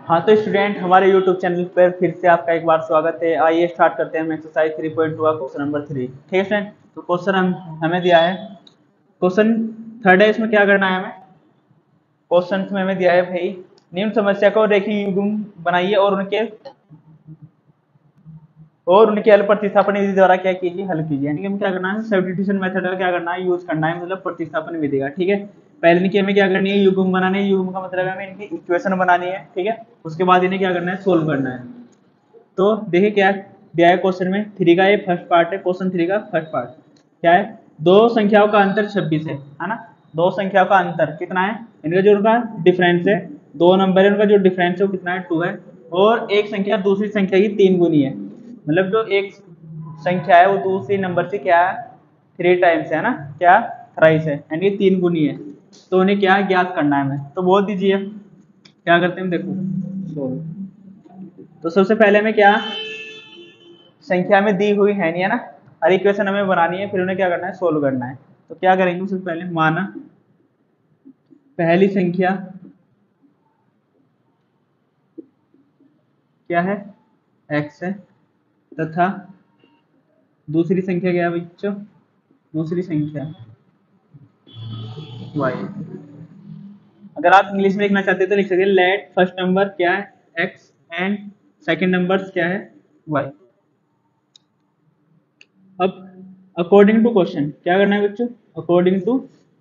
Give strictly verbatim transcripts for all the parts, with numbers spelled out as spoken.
हाँ तो स्टूडेंट, हमारे यूट्यूब चैनल पर फिर से आपका एक बार स्वागत है। आइए स्टार्ट करते हैं हम एक्सरसाइज थ्री पॉइंट टू का क्वेश्चन नंबर थ्री। ठीक है स्टूडेंट, तो क्वेश्चन हम हमें दिया है, क्वेश्चन थर्ड है। इसमें क्या करना है हमें, क्वेश्चन में हमें दिया है भाई, निम्न समस्या को रेखीय युग्म बनाइए और उनके और उनके हल प्रतिस्थापन विधि द्वारा क्या कीजिए, हल कीजिए। यानी कि हमें क्या करना है, सब्स्टिट्यूशन मेथड का क्या करना है, यूज करना है, मतलब प्रतिस्थापन विधि का। ठीक है, पहले इनकी हमें क्या करनी है, युग्म बनानी है। युग्म का मतलब है हमें इनकी इक्वेशन बनानी है। ठीक है, उसके बाद इन्हें क्या करना है, सोल्व करना है। तो देखिए क्या दिया है क्वेश्चन में, थ्री का ये फर्स्ट पार्ट है। क्वेश्चन थ्री का फर्स्ट पार्ट क्या है, दो संख्याओं का अंतर छब्बीस है है ना। दो संख्याओं का अंतर कितना है, इनका जो उनका डिफरेंस है, दो नंबर है उनका जो डिफरेंस है वो कितना है, टू है। और एक संख्या दूसरी संख्या की तीन गुनी है, मतलब जो एक संख्या है वो दूसरी नंबर से क्या है, थ्री टाइम्स है ना, क्या थ्राइस है, यानी कि तीन गुनी है। तो उन्हें क्या ज्ञात करना है हमें, तो बोल दीजिए क्या करते हैं, देखो सोल्व। तो सबसे पहले हमें क्या संख्या में दी हुई है नहीं है ना, हर इक्वेशन हमें बनानी है, फिर उन्हें क्या करना है, सोल्व करना है। तो क्या करेंगे, सबसे पहले माना पहली संख्या क्या है, x है, तथा दूसरी संख्या क्या है बच्चों, दूसरी संख्या y। अगर आप इंग्लिश में लिखना चाहते हैं तो लिख सकते हैं, लेट फर्स्ट नंबर क्या है x एंड सेकंड नंबर क्या है y। अब अकॉर्डिंग टू क्वेश्चन क्या करना है बच्चों, अकॉर्डिंग टू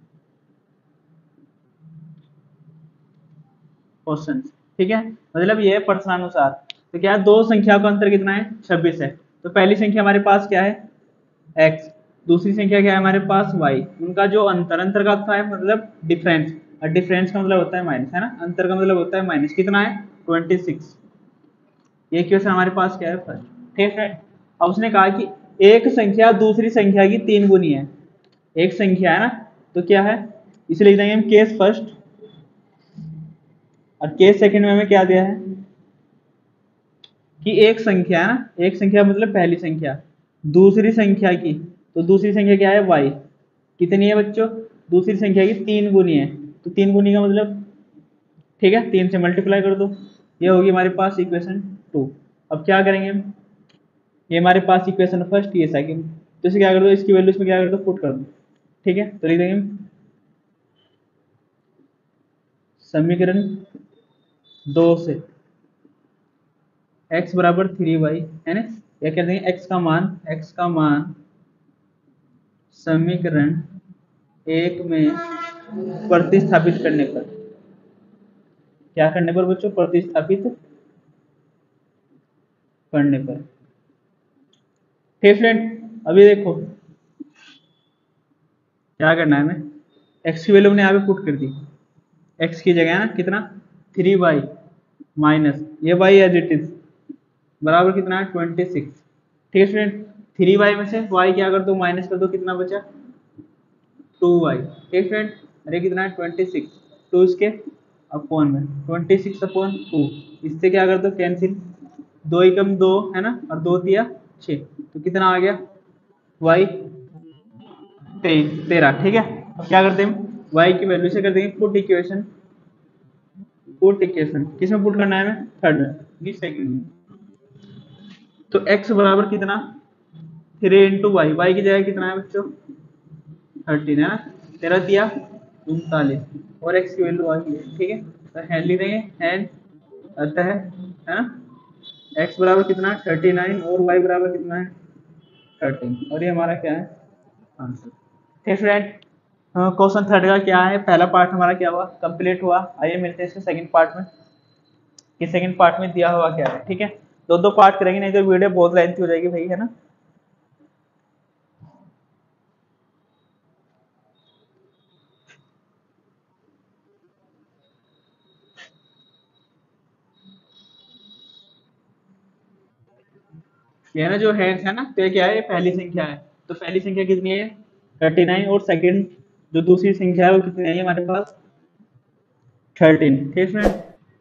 क्वेश्चन। ठीक है, मतलब ये है प्रश्नानुसार। तो क्या है, दो संख्या का अंतर कितना है, छब्बीस है। तो पहली संख्या हमारे पास क्या है, x, दूसरी संख्या क्या है हमारे पास y। उनका जो अंतर, अंतर का अर्थ है मतलब डिफरेंस, और डिफरेंस का मतलब होता है माइनस, है ना। अंतर का मतलब होता है माइनस, कितना है ट्वेंटी सिक्स। ये क्वेश्चन हमारे पास क्या है, फर्स्ट। ठीक है, अब उसने कहा कि एक संख्या दूसरी संख्या की तीन गुनी है। एक संख्या है ना, तो क्या है, इसे लिख देंगे हम केस फर्स्ट, और केस सेकंड में हमें क्या दिया है कि एक संख्या है ना, एक संख्या मतलब पहली संख्या दूसरी संख्या की, तो दूसरी संख्या क्या है y, कितनी है बच्चों, दूसरी संख्या की तीन गुनी है। तो तीन गुनी का मतलब, ठीक है, तीन से मल्टीप्लाई कर दो, ये होगी हमारे पास इक्वेशन टू। अब क्या करेंगे हम, ये हमारे पास इक्वेशन फर्स्ट, ये सेकंड, तो इसे क्या कर दो, इसकी वैल्यू इसमें क्या कर दो, पुट कर दो। ठीक है, तो लिख देंगे हम समीकरण दो से x बराबर थ्री वाई है ना, या कह देंगे x का मान, x का मान समीकरण एक में प्रतिस्थापित करने पर, क्या करने पर बच्चों, प्रतिस्थापित करने पर। ठीक फ्रेंड, अभी देखो क्या करना है हमें, x की वैल्यू हमने यहाँ पे पुट कर दी, x की जगह है ना कितना, थ्री वाई माइनस ये y एज इट इज बराबर कितना है, ट्वेंटी सिक्स। ठीक है स्टूडेंट, थ्री वाई में से y क्या कर दो, माइनस कर दो, कितना बचा, टू वाई। ठीक फ्रेंड, अरे कितना है, ट्वेंटी सिक्स, टू इसके अपॉन में, ट्वेंटी सिक्स अपॉन टू, इससे क्या कर दो कैंसिल, दो एकम दो है ना, और दो दिया छः, तो कितना आ गया वाई तेईस तेरह। ठीक है, अब क्या करते हैं, वाई की वैल्यू से कर देंगे पुट इक्वेशन, पुट इक्वेशन किसमें पुट करना है हमें, थर्ड में, सेकंड में। तो x बराबर कितना, थ्री इंटू वाई, वाई की जगह कितना है बच्चों, थर्टीन है ना, तेरह दिया उनतालीस, और x की वैल्यू आ गई है। ठीक है, तो हैंड लिख देंगे, हैंड अतः है ना, x बराबर कितना थर्टी नाइन और y बराबर कितना है थर्टीन, और ये हमारा क्या है आंसर। ठीक फ्रेंड, क्वेश्चन थर्ड का क्या है, पहला पार्ट हमारा क्या हुआ, कंप्लीट हुआ। आइए मिलते हैं इसके सेकंड पार्ट में, कि सेकंड पार्ट में दिया हुआ क्या है। ठीक है, दो दो पार्ट करेंगे, नहीं तो वीडियो बहुत लेंथी हो जाएगी भाई, है ना। ये ना जो हैंड्स है ना, तो ये क्या है, पहली संख्या है, तो पहली संख्या कितनी है, थर्टी नाइन, और सेकंड जो दूसरी संख्या है वो कितनी है हमारे पास, थर्टीन। ठीक है,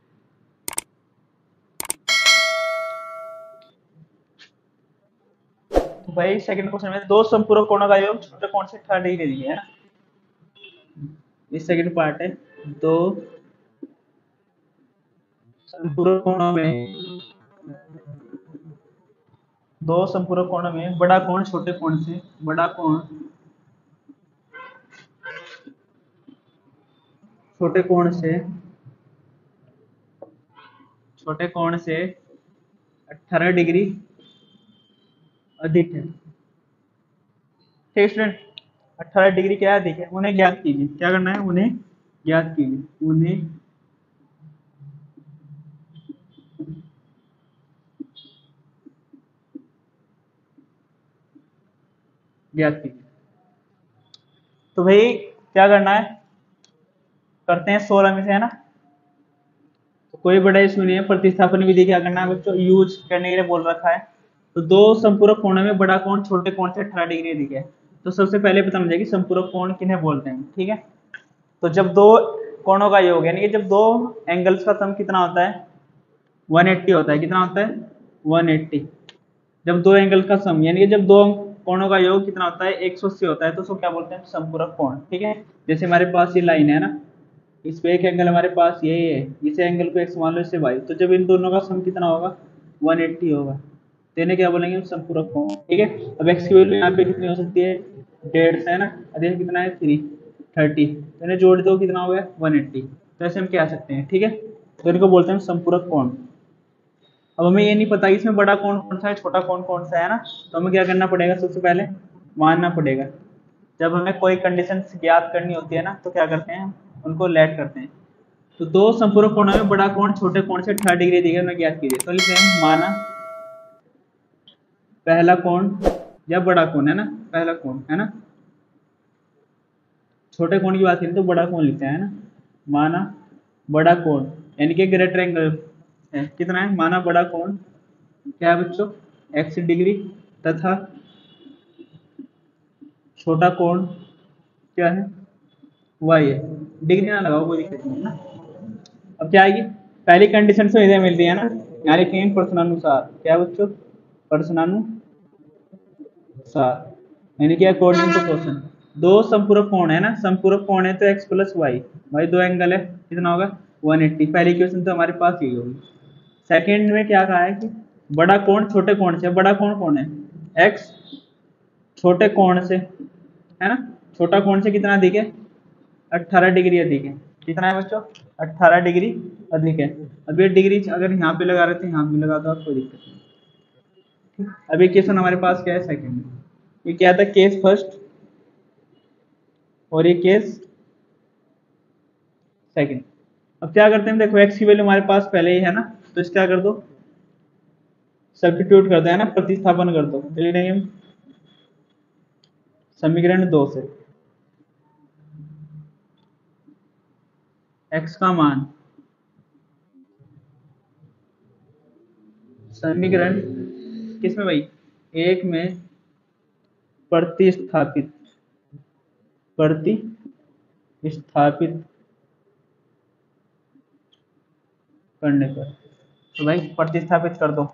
तो भाई सेकंड क्वेश्चन में दो संपूरक कोणों का योग छोटे कोण से थर्ड डिग्री दी है ना, ये सेकंड पार्ट है। दो संपूरक कोणों में दो संपूरक कोणों में बड़ा कोण छोटे कोण से बड़ा कोण छोटे कोण से छोटे कोण से अठारह डिग्री अधिक है। ठीक स्टूडेंट, अठारह डिग्री क्या अधिक है, उन्हें ज्ञात कीजिए। क्या करना है, उन्हें ज्ञात कीजिए। उन्हें ज्ञात कीजिए। तो भाई क्या करना है, करते हैं सोलह में से, है ना। तो कोई बड़ा इशू नहीं है। प्रतिस्थापन विधि क्या करना है बच्चों, यूज करने के लिए बोल रखा है। तो दो संपूरक कोणों में बड़ा कोण छोटे कोण से अठारह डिग्री अधिक है। तो सबसे पहले पता मुझे कि संपूरक कोण किन्हें बोलते हैं। ठीक है, तो जब दो कोणों का योग यानी कि जब दो एंगल्स का सम कितना होता है, एक सौ अस्सी होता है। कितना होता है, एक सौ अस्सी। जब दो एंगल का सम यानी कि जब दो कोणों का योग कितना होता है, एक सौ अस्सी होता है, तो उसको क्या बोलते हैं, संपूरक कोण। ठीक है, जैसे हमारे पास ये लाइन है ना, इस पे एक एंगल हमारे पास यही है, इस एंगल को एक्स मान लो, इससे वाई, तो जब इन दोनों का सम कितना होगा, एक सौ अस्सी होगा। तो इन्हें क्या बोलेंगे, संपूरक कोण। ठीक है, अब एक्स की वैल्यू यहाँ पे कितनी हो सकती है, डेढ़ से, है ना, अधिक कितना है, थ्री थर्टी, तो इन्हें जोड़ दो, कितना हो गया, एक सौ अस्सी। तो ऐसे हम क्या सकते हैं। ठीक है, तो इनको बोलते हैं संपूरक कोण। अब हमें ये नहीं पता कि इसमें बड़ा कौन कौन सा है, छोटा कौन कौन सा है ना, तो हमें क्या करना पड़ेगा, सबसे पहले मानना पड़ेगा। जब हमें कोई कंडीशन ज्ञात करनी होती है ना, तो क्या करते हैं, उनको लेट करते हैं। तो दो संपूरक कोणों में बड़ा कोण छोटे कोण से अठारह डिग्री दिया, उन्हें ज्ञात कीजिए। तो लिखते हैं माना पहला कोण या बड़ा कोण, है ना, पहला कोण, है ना। छोटे कोण की बात करें तो बड़ा कोण लिखते हैं, है ना। माना बड़ा कोण यानी कि ग्रेटर एंगल है, कितना है, माना बड़ा कोण क्या है बच्चों, एक्स डिग्री, तथा छोटा कोण क्या है, वाई है। डिग्री ना लगाओ, कोई दिक्कत नहीं है ना। अब क्या आएगी, पहली कंडीशन से इधर मिल रही है ना, यहाँ लिखेंगे प्रश्नानुसार। क्या बच्चों, प्रश्नानुसार यानी कि अकॉर्डिंग टू क्वेश्चन। दो संपूरक कोण है ना, संपूरक कोण है तो एक्स प्लस वाई, भाई दो एंगल है, कितना होगा, एक सौ अस्सी। पहली क्वेश्चन तो हमारे पास यही होगी। सेकंड में क्या कहा है कि बड़ा कोण छोटे कोण से, बड़ा कोण कौन है, एक्स, छोटे कोण से, है ना, छोटा कोण से कितना अधिक है, अठारह डिग्री अधिक है। कितना है बच्चों, अठारह डिग्री अधिक है। अब ये डिग्री अगर यहाँ पे लगा रहे थे, यहाँ पे लगा दो, कोई दिक्कत नहीं। अब ये क्वेश्चन हमारे पास क्या है, सेकंड। ये क्या था, केस फर्स्ट और ये केस सेकंड। अब क्या करते हैं, देखो एक्स की वैल्यू हमारे पास पहले ही है ना, तो इसका कर दो, सब्स्टिट्यूट कर दो, है ना, प्रतिस्थापन कर दो। हम समीकरण दो से x का मान समीकरण किसमें भाई, एक में प्रतिस्थापित प्रतिस्थापित करने पर, तो भाई प्रतिस्थापित कर दो,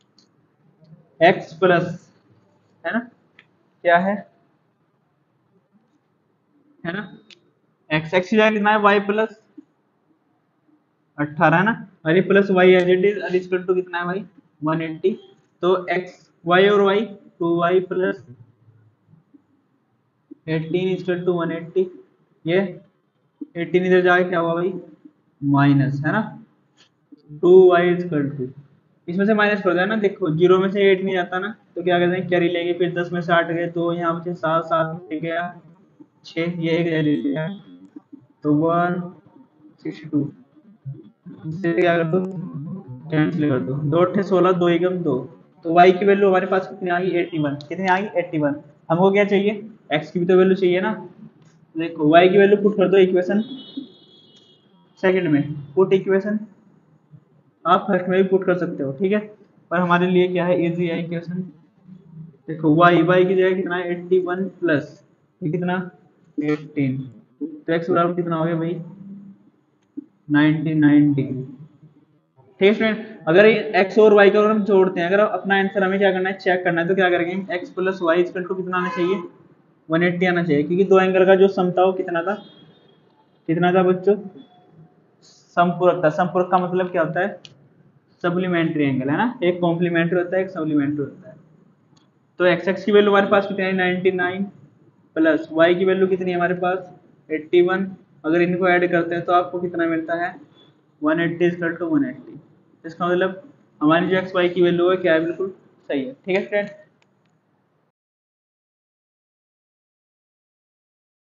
x प्लस, है ना, क्या है है ना, x x की जगह कितना है, y प्लस अठारह, है ना, और ये plus Y as it is equal to कितना है भाई, एक सौ अस्सी। तो x y और y, टू वाई प्लस अठारह इक्वल टू एक सौ अस्सी। ये अठारह इधर जाके क्या हुआ भाई, माइनस, है ना, टू वाई इक्वल टू, इसमें से माइनस कर दो, है ना। देखो जीरो में से एट नहीं जाता ना, तो क्या कहते हैं, कैरी लेंगे, फिर दस में से आठ गए, तो यहाँ से सात, सात में गया छः, ये एक ले लिया, तो वन सिक्सटी टू, इससे क्या कर दो, कैंसिल कर दो, दो अट्ठे सोलह, दो एकम दो। तो y की वैल्यू हमारे पास कितनी आ गई, इक्यासी। कितनी आ गई, इक्यासी। हमको क्या चाहिए, x की भी तो वैल्यू चाहिए ना। देखो y की वैल्यू पुट कर दो इक्वेशन सेकंड में, पुट इक्वेशन आप फर्स्ट में भी पुट कर सकते हो, ठीक है, पर हमारे लिए क्या है, इजी है इक्वेशन। देखो y y की जगह कितना है, इक्यासी प्लस ये कितना, अठारह, तो x बराबर कितना हो गया भाई, निन्यानवे डिग्री। ठीक है फ्रेंड, अगर x और y का अगर हम जोड़ते हैं, अगर अपना आंसर हमें क्या करना है, चेक करना है, तो क्या करेंगे, x plus Y equal to कितना आना चाहिए, एक सौ अस्सी आना चाहिए, क्योंकि दो एंगल का जो सम था वो कितना था, कितना था बच्चों, समपूरक होता है। समपूरक का मतलब क्या होता है? सप्लीमेंट्री एंगल है ना, एक कॉम्प्लीमेंट्री होता है, एक सप्लीमेंट्री होता है। तो एक्स एक्स की वैल्यू हमारे पास कितनी है? नाइनटी नाइन प्लस वाई की वैल्यू कितनी है हमारे पास? Eighty one. अगर इनको ऐड करते हैं तो आपको कितना मिलता है? One eighty equal to one eighty. इसका मतलब हमारी जो एक्स वाई की वैल्यू है क्या है? बिल्कुल सही है। ठीक है फ्रेंड।